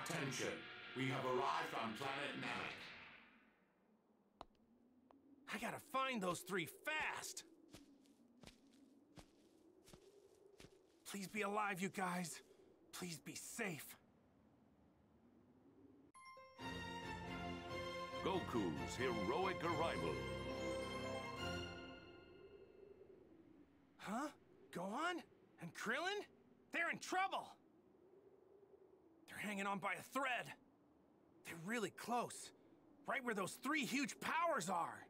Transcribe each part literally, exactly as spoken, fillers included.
Attention, we have arrived on planet Namek. I gotta find those three fast! Please be alive, you guys. Please be safe. Goku's heroic arrival. Huh? Gohan? And Krillin? They're in trouble! They're hanging on by a thread. They're really close. Right where those three huge powers are.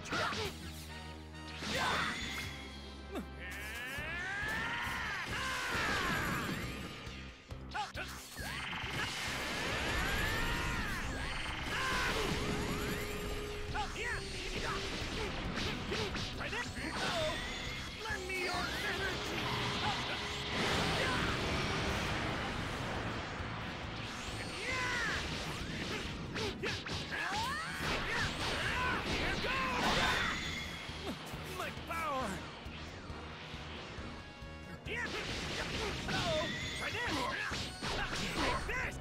Lend me your energy! My power! Oh, try this! This!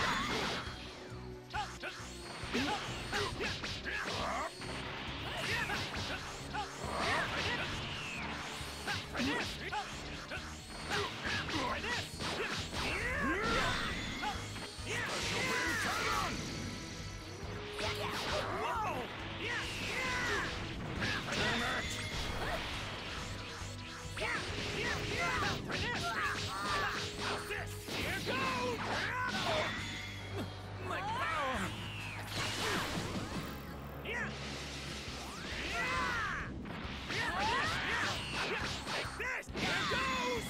My power! Take this! Here goes!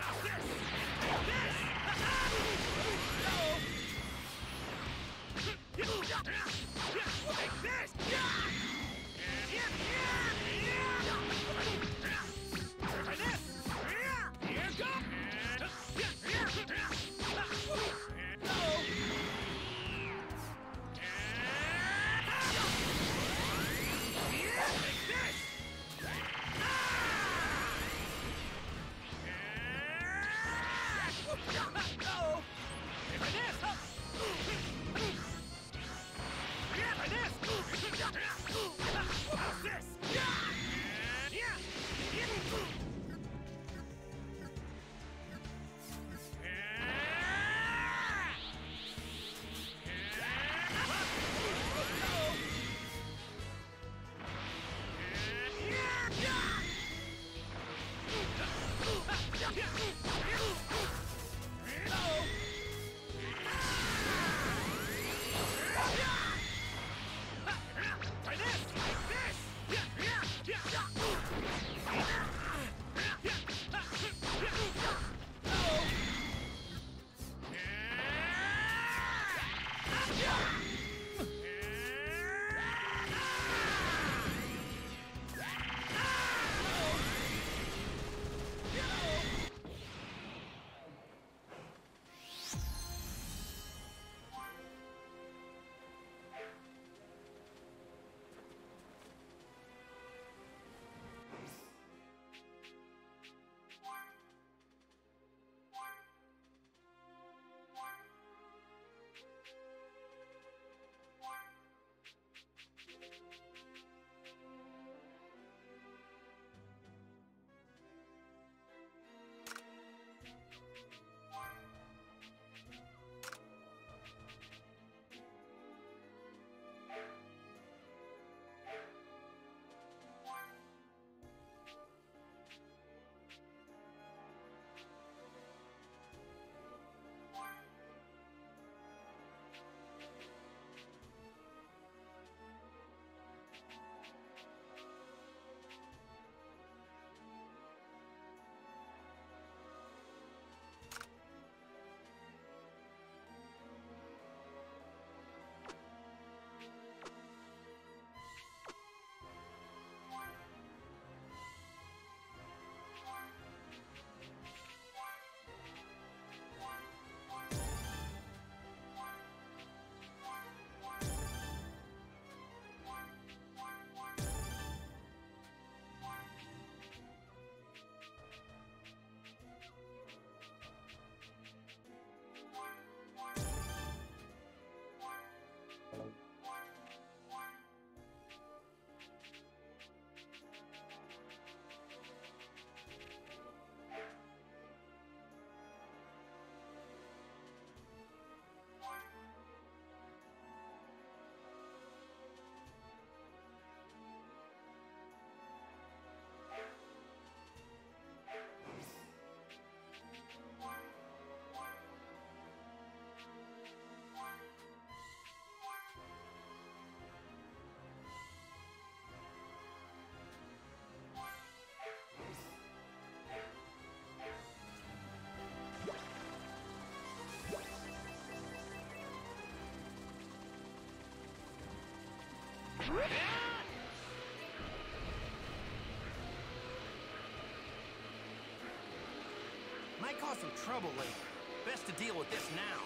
Might cause some trouble later. Best to deal with this now.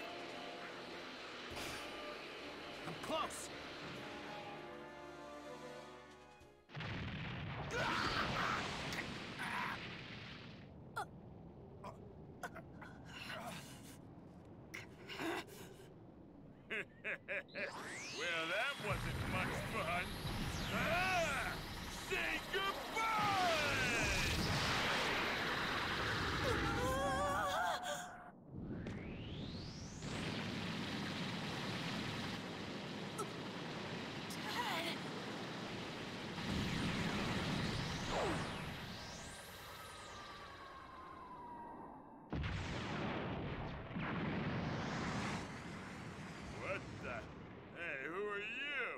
I'm close. Well, that wasn't much fun. Ah! Say goodbye! What the? Hey, who are you?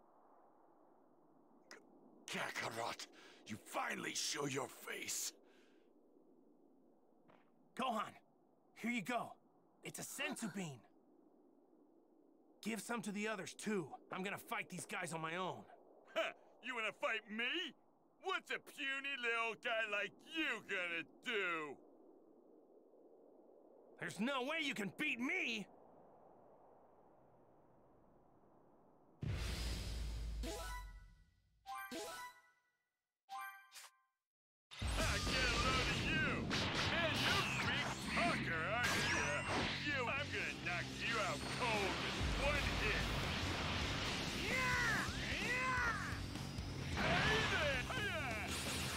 Kakarot, you finally show your face. Gohan, here you go. It's a senzu bean. Give some to the others, too. I'm gonna fight these guys on my own. Huh, you wanna fight me? What's a puny little guy like you gonna do? There's no way you can beat me! I get a load of you! Man, you big talker, aren't you? You, I'm gonna knock you out cold with one hit! Hey there! Hiya!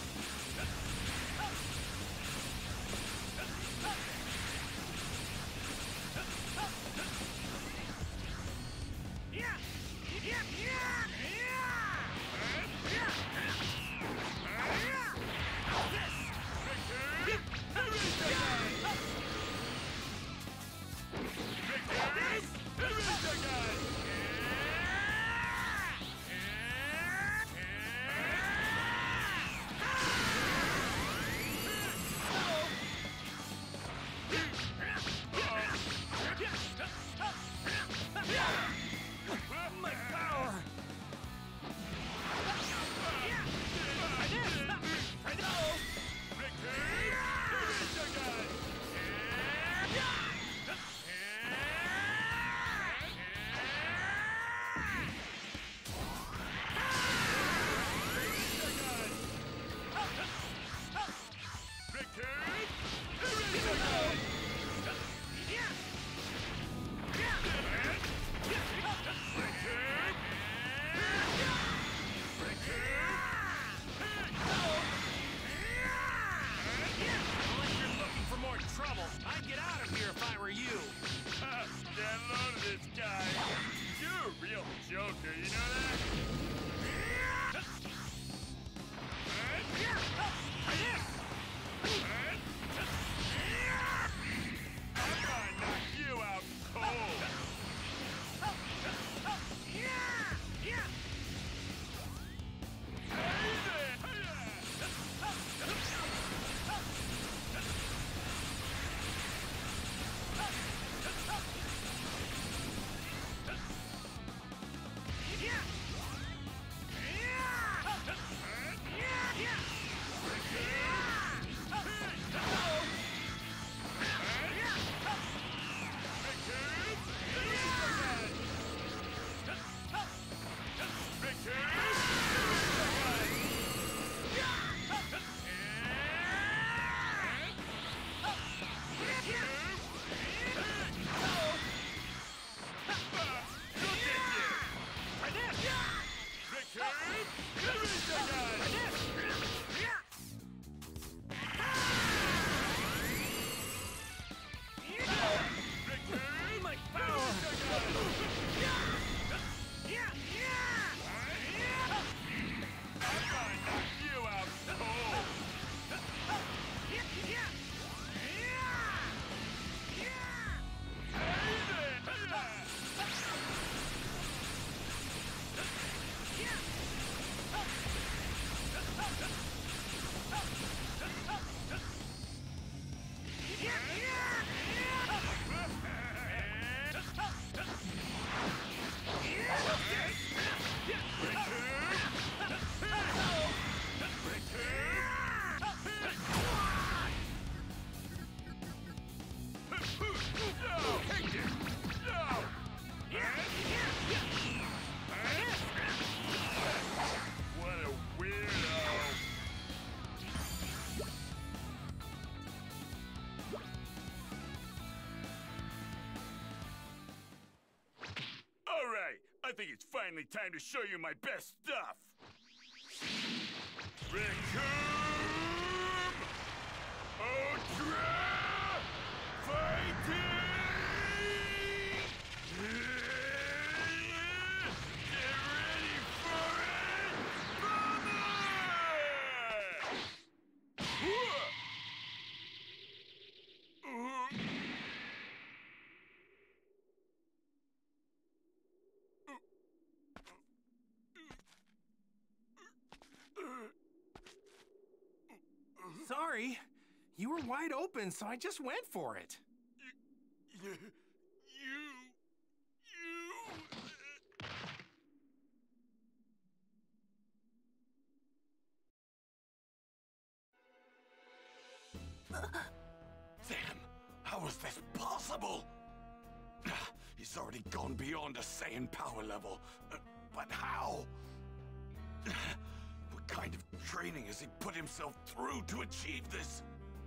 My power! Trouble. I'd get out of here if I were you. Get a load of this guy. You're a real joker, you know that? I'm gonna knock you out cold. I think it's finally time to show you my best stuff. Recoome! Ultra Fighting! Get ready for it! Mama! Sorry. You were wide open, so I just went for it. You... You... You... Sam, how is this possible? He's already gone beyond a Saiyan power level. Uh, But how? What kind of training has he put himself through to achieve this?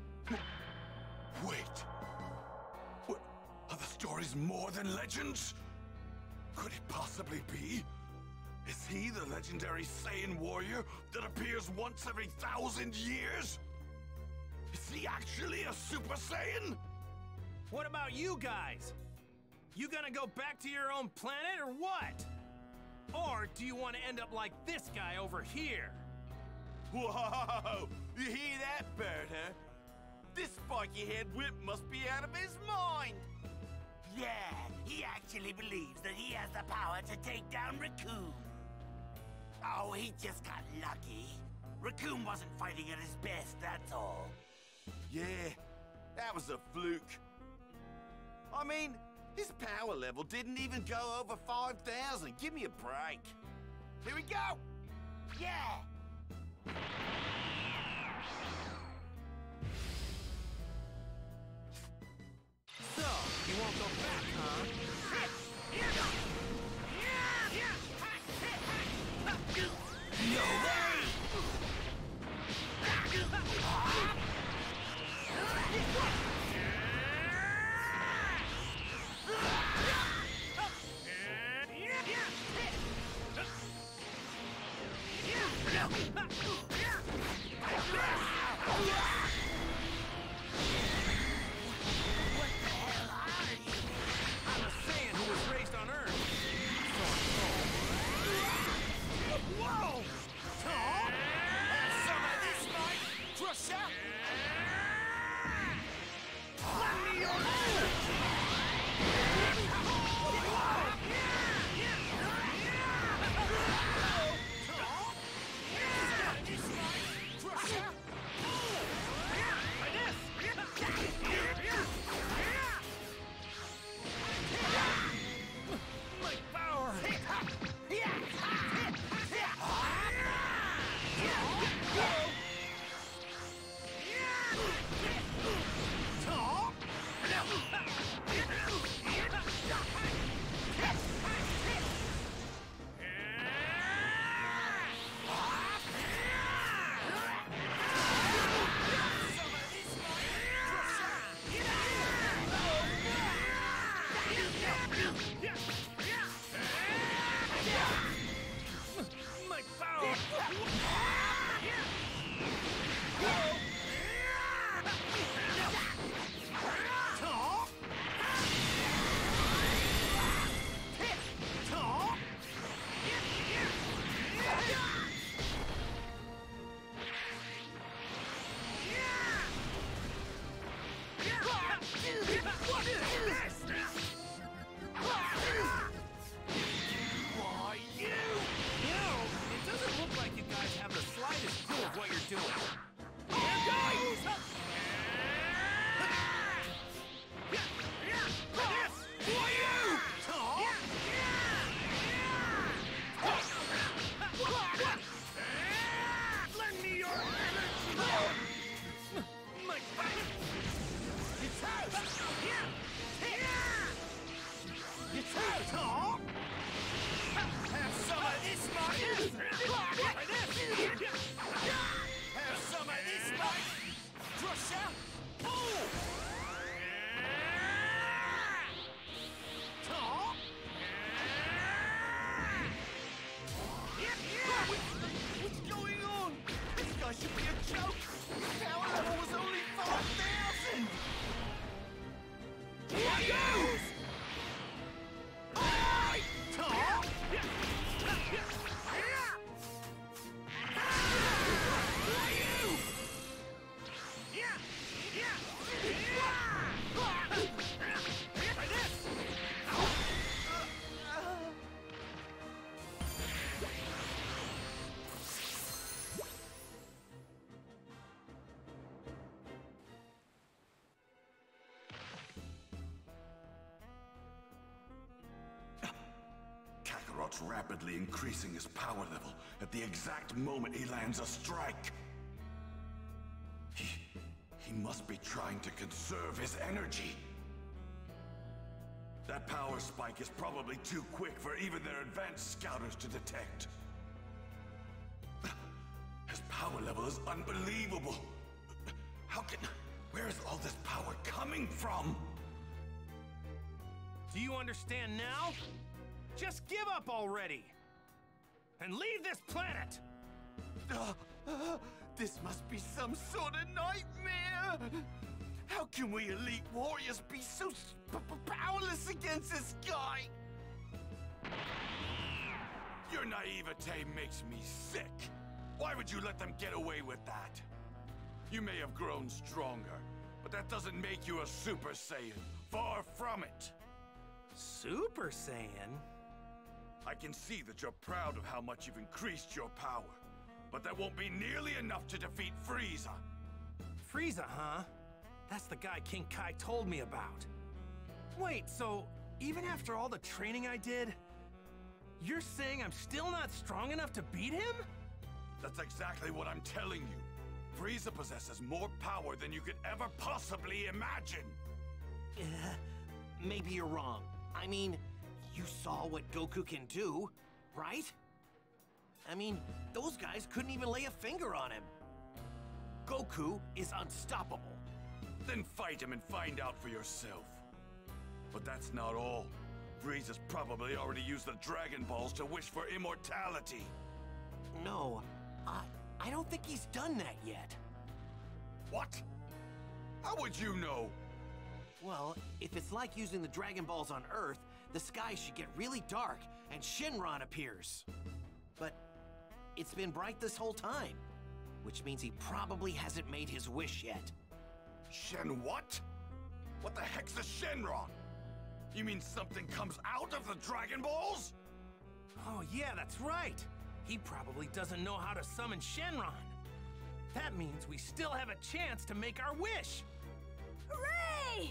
Wait. What? Are the stories more than legends? Could it possibly be? Is he the legendary Saiyan warrior that appears once every thousand years? Is he actually a Super Saiyan? What about you guys? You gonna go back to your own planet or what? Or do you want to end up like this guy over here? Whoa! You hear that, Bert, huh? This spiky-haired wimp must be out of his mind! Yeah, he actually believes that he has the power to take down Raccoon. Oh, he just got lucky. Raccoon wasn't fighting at his best, that's all. Yeah, that was a fluke. I mean, his power level didn't even go over five thousand. Give me a break. Here we go! Yeah! So, you won't go back, huh? No way! I'm a Saiyan who was raised on Earth. Whoa! Tom? Have some of this, Mike! Crusher! Let me your My power! My power! What is this? Why, you? You know, it doesn't look like you guys have the slightest clue of what you're doing. Here goes! Who are you? Tom? Lend me your energy! My power! It's out! It's out, Tom! Have some of this, Mike! Have some of this, Mike! Crusher! Boom! Tom? What's going on? This guy should be a joke! His power level was only five thousand! Here goes! Alright, Tom! robot's rapidly increasing his power level at the exact moment he lands a strike. He... he must be trying to conserve his energy. That power spike is probably too quick for even their advanced scouters to detect. His power level is unbelievable. How can... where is all this power coming from? Do you understand now? Just give up already! And leave this planet! Uh, uh, this must be some sort of nightmare! How can we elite warriors be so p p powerless against this guy? Your naivete makes me sick. Why would you let them get away with that? You may have grown stronger, but that doesn't make you a Super Saiyan. Far from it. Super Saiyan? I can see that you're proud of how much you've increased your power, but that won't be nearly enough to defeat Frieza. Frieza, huh? That's the guy King Kai told me about. Wait, so even after all the training I did, you're saying I'm still not strong enough to beat him? That's exactly what I'm telling you. Frieza possesses more power than you could ever possibly imagine. Uh, maybe you're wrong. I mean, you saw what Goku can do, right? I mean, those guys couldn't even lay a finger on him. Goku is unstoppable. Then fight him and find out for yourself. But that's not all. Frieza's probably already used the Dragon Balls to wish for immortality. No, I, I don't think he's done that yet. What? How would you know? Well, if it's like using the Dragon Balls on Earth, the sky should get really dark and Shenron appears. But it's been bright this whole time, which means he probably hasn't made his wish yet. Shen what? What the heck's a Shenron? You mean something comes out of the Dragon Balls? Oh yeah, that's right. He probably doesn't know how to summon Shenron. That means we still have a chance to make our wish. Hooray!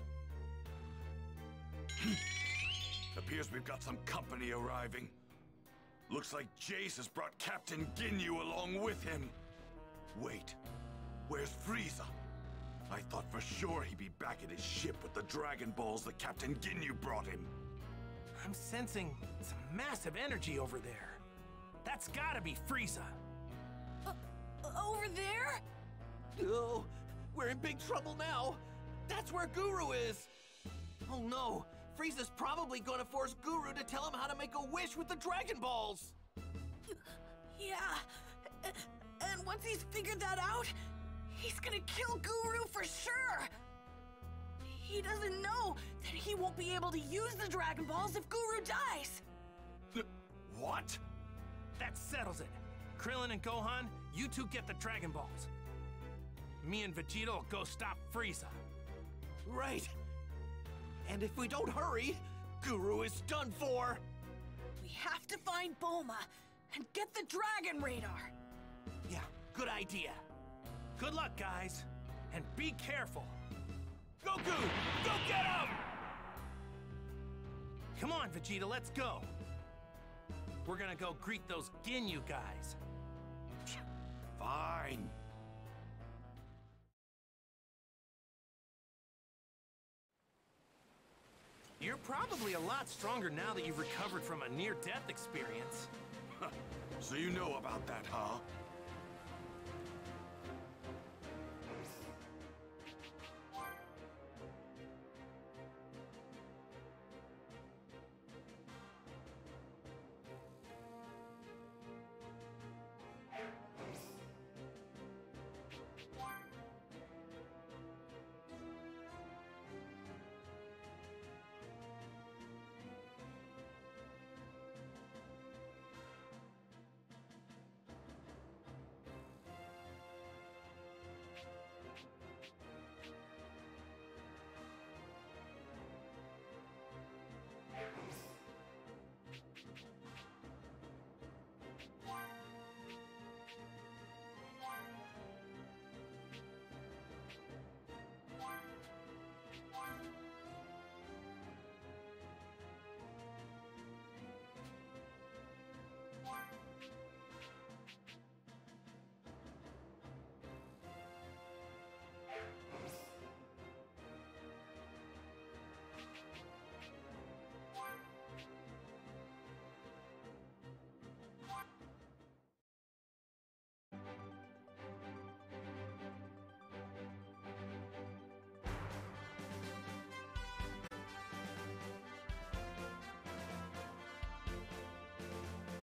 Appears we've got some company arriving. Looks like Jace has brought Captain Ginyu along with him. Wait, where's Frieza? I thought for sure he'd be back at his ship with the Dragon Balls that Captain Ginyu brought him. I'm sensing some massive energy over there. That's gotta be Frieza. Uh, over there? Oh, we're in big trouble now. That's where Guru is. Oh no, Frieza's probably gonna force Guru to tell him how to make a wish with the Dragon Balls. Yeah. And once he's figured that out, he's gonna kill Guru for sure. He doesn't know that he won't be able to use the Dragon Balls if Guru dies. What? That settles it. Krillin and Gohan, you two get the Dragon Balls. Me and Vegeta will go stop Frieza. Right. And if we don't hurry, Guru is done for. We have to find Bulma and get the Dragon Radar. Yeah, good idea. Good luck, guys. And be careful. Goku, go get him! Come on, Vegeta, let's go. We're gonna go greet those Ginyu guys. Fine. You're probably a lot stronger now that you've recovered from a near-death experience. So you know about that, huh?